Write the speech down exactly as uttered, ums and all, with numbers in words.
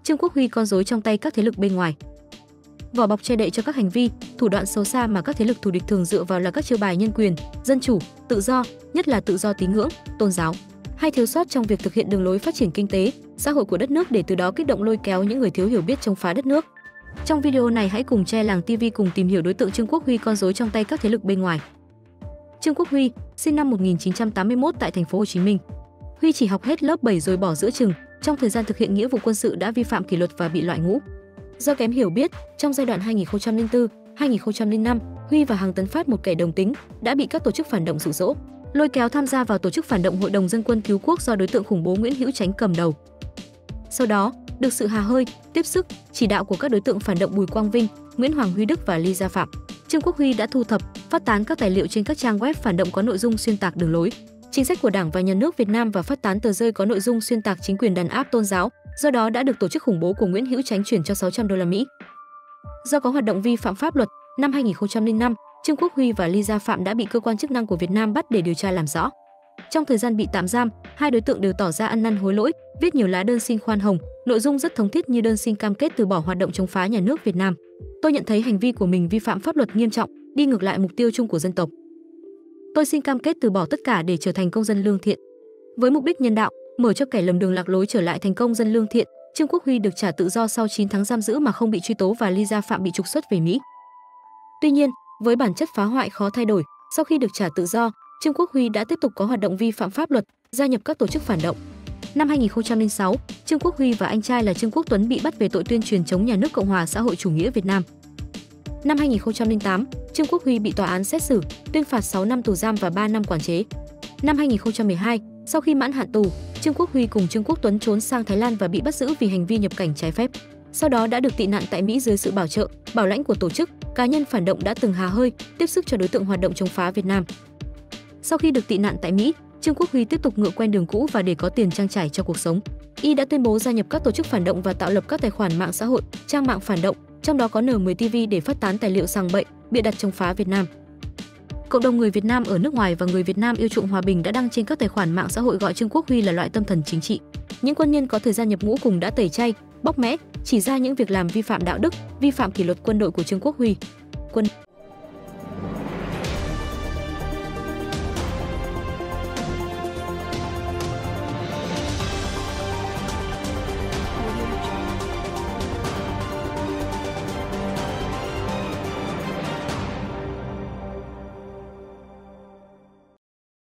Trương Quốc Huy con rối trong tay các thế lực bên ngoài. Vỏ bọc che đậy cho các hành vi, thủ đoạn xấu xa mà các thế lực thù địch thường dựa vào là các chiêu bài nhân quyền, dân chủ, tự do, nhất là tự do tín ngưỡng, tôn giáo, hay thiếu sót trong việc thực hiện đường lối phát triển kinh tế, xã hội của đất nước để từ đó kích động lôi kéo những người thiếu hiểu biết chống phá đất nước. Trong video này hãy cùng Tre Làng ti vi cùng tìm hiểu đối tượng Trương Quốc Huy con rối trong tay các thế lực bên ngoài. Trương Quốc Huy, sinh năm một nghìn chín trăm tám mươi mốt tại thành phố Hồ Chí Minh. Huy chỉ học hết lớp bảy rồi bỏ giữa chừng, trong thời gian thực hiện nghĩa vụ quân sự đã vi phạm kỷ luật và bị loại ngũ. Do kém hiểu biết, trong giai đoạn hai nghìn không trăm lẻ bốn đến hai nghìn không trăm lẻ năm, Huy và Hằng Tấn Phát, một kẻ đồng tính, đã bị các tổ chức phản động dụ dỗ, lôi kéo tham gia vào tổ chức phản động Hội đồng Dân quân Cứu quốc do đối tượng khủng bố Nguyễn Hữu Chánh cầm đầu. Sau đó, được sự hà hơi, tiếp sức, chỉ đạo của các đối tượng phản động Bùi Quang Vinh, Nguyễn Hoàng Huy Đức và Ly Gia Phạm, Trương Quốc Huy đã thu thập, phát tán các tài liệu trên các trang web phản động có nội dung xuyên tạc đường lối, chính sách của Đảng và Nhà nước Việt Nam và phát tán tờ rơi có nội dung xuyên tạc chính quyền đàn áp tôn giáo, do đó đã được tổ chức khủng bố của Nguyễn Hữu Chánh chuyển cho sáu trăm đô la Mỹ. Do có hoạt động vi phạm pháp luật, năm hai nghìn không trăm lẻ năm, Trương Quốc Huy và Ly Gia Phạm đã bị cơ quan chức năng của Việt Nam bắt để điều tra làm rõ. Trong thời gian bị tạm giam, hai đối tượng đều tỏ ra ăn năn hối lỗi, viết nhiều lá đơn xin khoan hồng, nội dung rất thống thiết như đơn xin cam kết từ bỏ hoạt động chống phá nhà nước Việt Nam. Tôi nhận thấy hành vi của mình vi phạm pháp luật nghiêm trọng, đi ngược lại mục tiêu chung của dân tộc. Tôi xin cam kết từ bỏ tất cả để trở thành công dân lương thiện. Với mục đích nhân đạo, mở cho kẻ lầm đường lạc lối trở lại thành công dân lương thiện, Trương Quốc Huy được trả tự do sau chín tháng giam giữ mà không bị truy tố và Ly Gia Phạm bị trục xuất về Mỹ. Tuy nhiên, với bản chất phá hoại khó thay đổi, sau khi được trả tự do, Trương Quốc Huy đã tiếp tục có hoạt động vi phạm pháp luật, gia nhập các tổ chức phản động. Năm hai nghìn không trăm lẻ sáu, Trương Quốc Huy và anh trai là Trương Quốc Tuấn bị bắt về tội tuyên truyền chống nhà nước Cộng hòa xã hội chủ nghĩa Việt Nam. Năm hai nghìn không trăm lẻ tám, Trương Quốc Huy bị tòa án xét xử, tuyên phạt sáu năm tù giam và ba năm quản chế. Năm hai nghìn không trăm mười hai, sau khi mãn hạn tù, Trương Quốc Huy cùng Trương Quốc Tuấn trốn sang Thái Lan và bị bắt giữ vì hành vi nhập cảnh trái phép. Sau đó đã được tị nạn tại Mỹ dưới sự bảo trợ, bảo lãnh của tổ chức, cá nhân phản động đã từng hà hơi, tiếp sức cho đối tượng hoạt động chống phá Việt Nam. Sau khi được tị nạn tại Mỹ, Trương Quốc Huy tiếp tục ngựa quen đường cũ và để có tiền trang trải cho cuộc sống, y đã tuyên bố gia nhập các tổ chức phản động và tạo lập các tài khoản mạng xã hội, trang mạng phản động, trong đó có N mười ti vi để phát tán tài liệu sằng bậy, bịa đặt chống phá Việt Nam. Cộng đồng người Việt Nam ở nước ngoài và người Việt Nam yêu chuộng hòa bình đã đăng trên các tài khoản mạng xã hội gọi Trương Quốc Huy là loại tâm thần chính trị. Những quân nhân có thời gian nhập ngũ cùng đã tẩy chay, bóc mẽ, chỉ ra những việc làm vi phạm đạo đức, vi phạm kỷ luật quân đội của Trương Quốc Huy. Quân